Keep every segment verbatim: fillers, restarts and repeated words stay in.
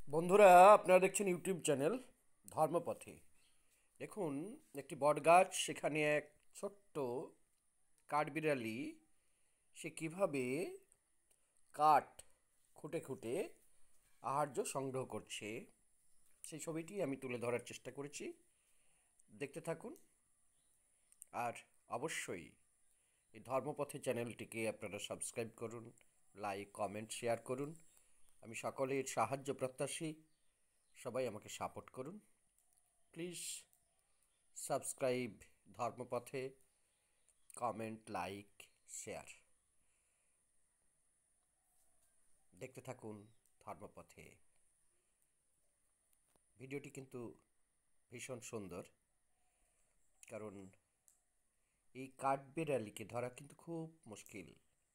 বন্ধুরা, আপনারা দেখছেন ইউটিউব চ্যানেল ধর্মপথে। দেখুন, একটি বটগাছ, সেখানে এক ছোট্ট কাঠবিড়ালি সে কিভাবে কাঠ খুঁটে খুঁটে আহার্য সংগ্রহ করছে সেই ছবিটি আমি তুলে ধরার চেষ্টা করেছি। দেখতে থাকুন। আর অবশ্যই এই ধর্মপথে চ্যানেলটিকে আপনারা সাবস্ক্রাইব করুন, লাইক, কমেন্ট, শেয়ার করুন। আমি সকলের সাহায্য প্রত্যাশী। সবাই আমাকে সাপোর্ট করুন প্লিজ। সাবস্ক্রাইব ধর্মপথে, কমেন্ট, লাইক, শেয়ার। দেখতে থাকুন ধর্মপথে। ভিডিওটি কিন্তু ভীষণ সুন্দর, কারণ এই কাঠবিড়ালিকে ধরা কিন্তু খুব মুশকিল।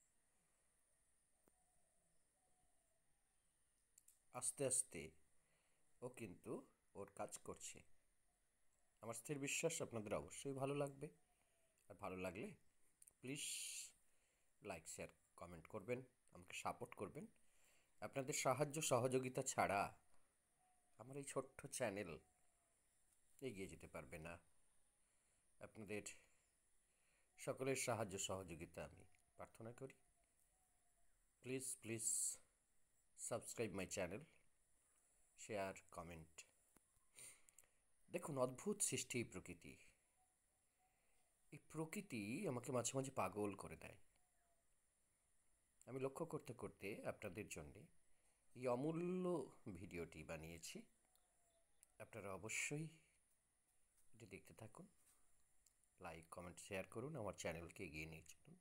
আস্তে আস্তে ও কিন্তু ওর কাজ করছে। আমার স্থির বিশ্বাস আপনাদের অবশ্যই ভালো লাগবে। আর ভালো লাগলে প্লিজ লাইক, শেয়ার, কমেন্ট করবেন, আমাকে সাপোর্ট করবেন। আপনাদের সাহায্য সহযোগিতা ছাড়া আমার এই ছোট্ট চ্যানেল এগিয়ে যেতে পারবে না। আপনাদের সকলের সাহায্য সহযোগিতা আমি প্রার্থনা করি। Please please subscribe my channel, share, comment. দেখুন, অদ্ভুত সৃষ্টি এই প্রকৃতি। এই প্রকৃতি আমাকে মাঝে মাঝে পাগল করে দেয়। আমি লক্ষ্য করতে করতে আপনাদের জন্যে এই অমূল্য ভিডিওটি বানিয়েছি। আপনারা অবশ্যই এটি দেখতে থাকুন, লাইক, কমেন্ট, শেয়ার করুন, আমার চ্যানেলকে এগিয়ে নিয়ে চলুন।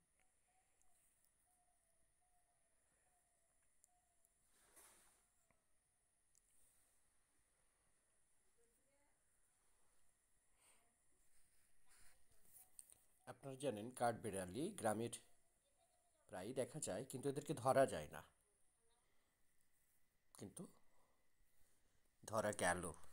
আপনারা জানেন, কাঠবিড়ালি গ্রামের প্রায়ই দেখা যায়, কিন্তু এদেরকে ধরা যায় না। কিন্তু ধরা গেল।